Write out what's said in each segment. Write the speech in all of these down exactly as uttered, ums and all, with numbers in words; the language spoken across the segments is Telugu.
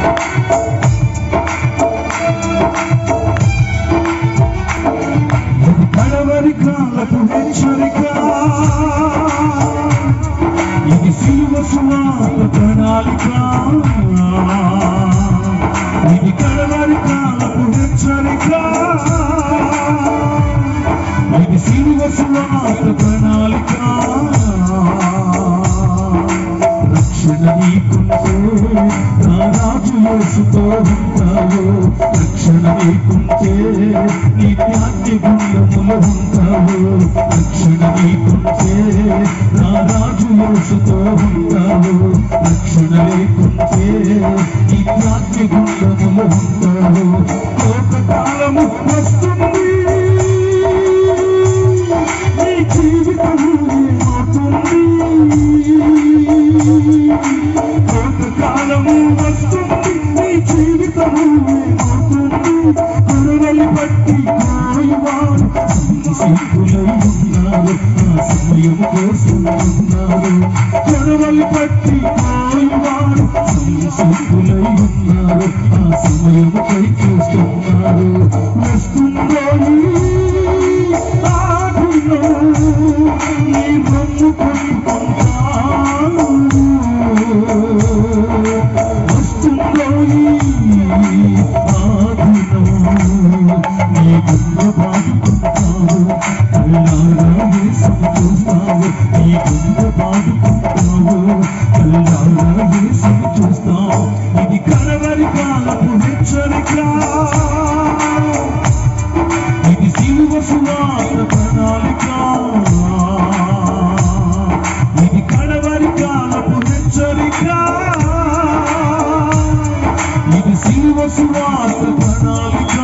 కడవరి కాలపు హెచ్చరిక, ఇది శిలువ సువార్త ప్రణాళిక. ఇది కడవరి కాలపు హెచ్చరిక, ఇది శిలువ సువార్త ప్రణాళిక. రక్షణ నీకుంటే నా రాజు యేసుతో ఉంటావు. రక్షణ నీకుంటే నీ త్యాగి గుండములో ఉంటావు. రక్షణ నీకుంటే నా రాజు యేసుతో ఉంటావు. రక్షణ లేకుంటే నీ త్యాగి గుండములో ఉంటావు. లోకకాలము వస్తుంది, నీ జీవితము ఏమవుతుంది. లోకకాలము వస్తుంది, నీ జీవితము ఏమవుతుంది. కొరవలి పట్టి కోయువారు సంసిద్ధులై ఉన్నారు, ఆ సమయం కోసం ఉన్నారు. కొరవలి పట్టి కోయువారు సంసిద్ధులై ఉన్నారు, ఆ సమయం కై చూస్తున్నారు. వస్తుందో నీ రొమ్ము కొనుకుంటాను. వస్తుందో ఆదినం నీ గుండె బాదుకుంటావు. కళ్ళారా యేసును చూస్తావు. నీ గుండె బాదుకుంటావు. కళ్ళారా యేసును చూస్తావు. ఇది కడవరి కాలపు హెచ్చరిక, ఇది శిలువ సువార్త ప్రణాళిక. ఇది కడవరి కాలపు హెచ్చరిక, ఇది శిలువ సువార్త ప్రణాళిక.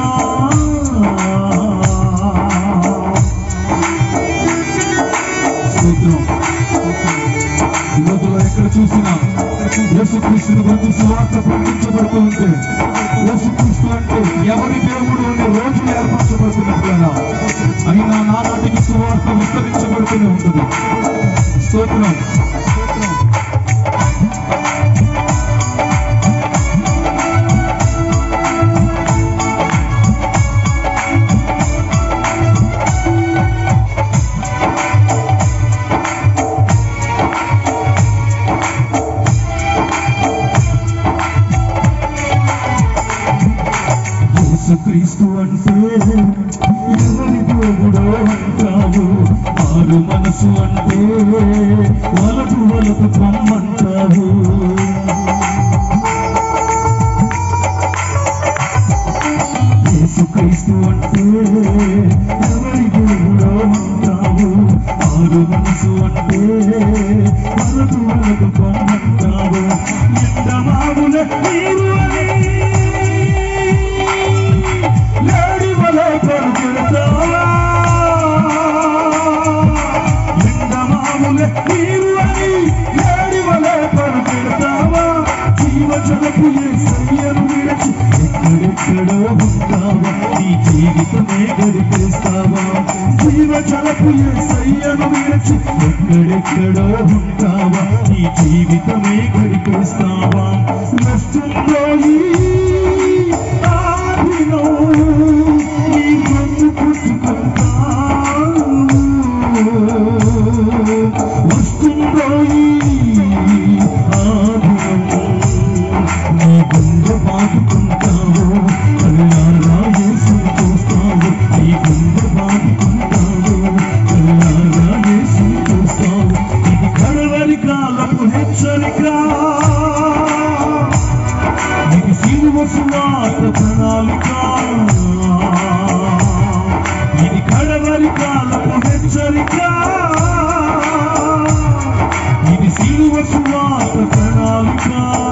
ఈరోజులో ఎక్కడ చూసినా యేసుక్రీస్తుని గురించి సువార్త ప్రకటించబడుతూ ఉంటే, యేసుక్రీస్తు అంటే ఎవరి దేవుడు అనే రోజులు ఏర్పరచబడుతున్నట్లయినా అయినా నానాటికి సువార్త విస్తరించబడుతూనే ఉంటుంది. స్తోత్రం. యేసుక్రీస్తు అంటే ఎవరి దేవుడో అంటావు. ఆరు మనసు అంటే వలపు వలపు పొమ్మంటావు. యేసుక్రీస్తు అంటే ఎవరి దేవుడో అంటావు. ఆరు మనసు అంటే వలపు వలపు పొమ్మంటావు. ఎండమావుల నీరు లేడి వలె పరుగెడతావా. ఎండమావుల నీరు అని లేడి వలె పరుగెడతావా. జీవజలపు యేసయ్యను విడిచి ఎక్కడెక్కడో ఉంటావా. నీ జీవితమే గడిపేస్తావా. జీవజలపు యేసయ్యను విడిచి ఎక్కడెక్కడో ఉంటావా. నీ జీవితమే గడిపేస్తావా. వస్తుందో ఈ నీ గొంతు పుట్టుకుంటాను. వస్తుందో ఆదినం నీ గుండె బాదుకుంటావు. కళ్ళారా యేసును చూస్తావు. నీ గుండె బాదుకుంటావు. కళ్ళారా యేసును చూస్తావు. ఇది కడవరి కాలపు హెచ్చరిక, ఇది శిలువ సువార్త ప్రణాళిక. ఇది కడవరి కాలపు హెచ్చరిక, ఇది శిలువ సువార్త ప్రణాళిక.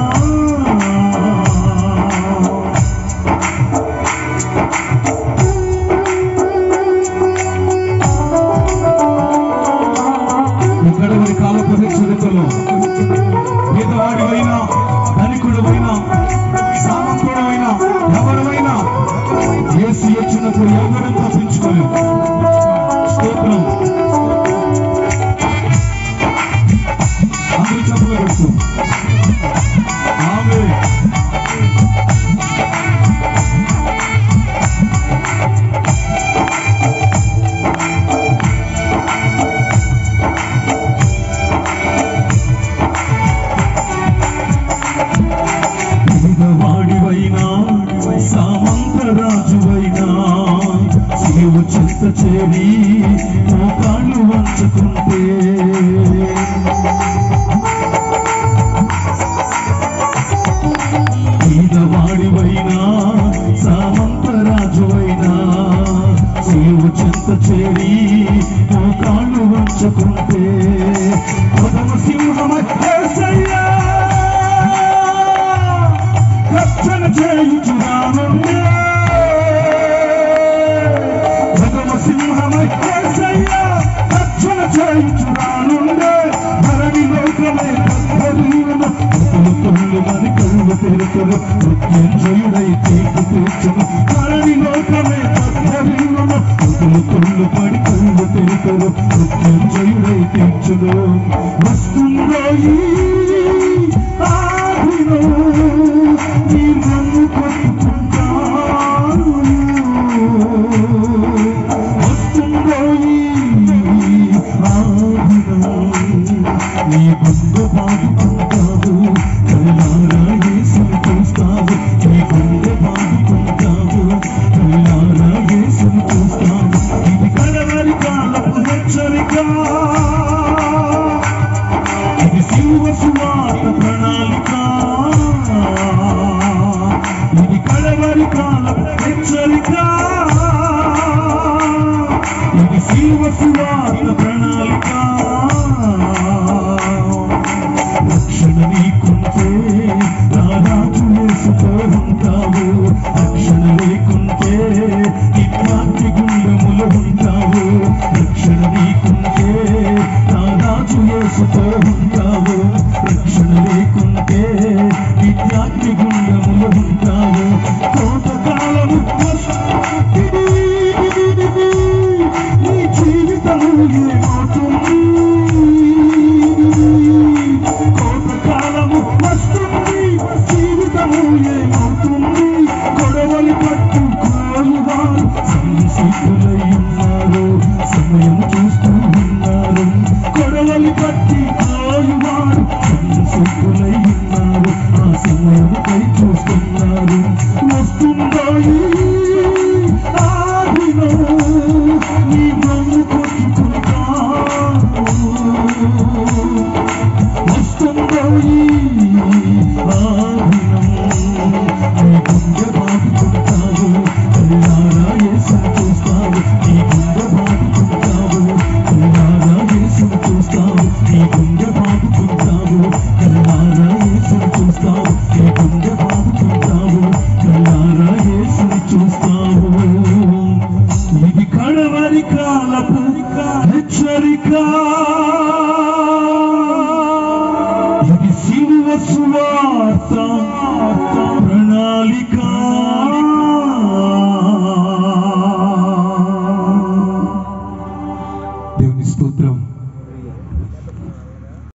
కడవరి కాలపు హెచ్చరికలో పేదవాడివైనా ధనికుడివైనా సామంతుడైనా ఎవరు చేరి మోకాళ్ళు వంచుకుంటే పేదవాడివైనా సామంతరాజువైనా శిలువ చెంత చేరి మోకాళ్ళు వంచుకుంటే పదమ సింహమై యేసయ్యా రక్షణ చేయుచున్నానుండే పదమ సింహమై యేసయ్యా రక్షణ చేయుచున్నానుండే ధరణి లోకమే కత్తరీన కత్తులు తొల్లు మని కళ్ళు తెరుచును మృత్యుంజయుడై తీర్పు తీర్చును ధరణి లోకమే కత్తరీన కత్తులు తొల్లు పడి కళ్ళు తెరుచును మృత్యుంజయుడై తీర్చును వస్తుందో ఈ ఆదిలో నీ నన్ను కొట్టుకుంటాను వస్తుందో ఈ ఆదిలో నీ గుండె బాదుకుంటావు కళ్ళారా యేసుని చూస్తావు నీ గుండె బాదుకుంటావు కళ్ళారా యేసుని చూస్తావు ఇది కడవరి కాలపు హెచ్చరిక ఇది శిలువ సువార్త ప్రణాళిక ఇది కడవరి కాలపు హెచ్చరిక ఇది శిలువ సువార్త ప్రణాళిక రక్షణ నీకుంటే రారాజు యేసుతో ఉంటావు రక్షణ లేకుంటే